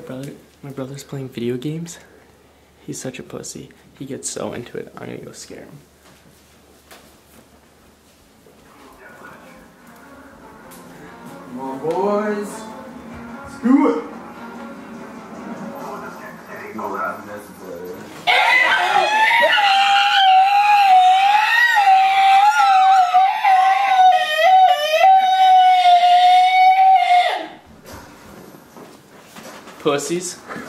My brother's playing video games. He's such a pussy. He gets so into it. I'm gonna go scare him. Come on, boys. Let's do it. Pussies.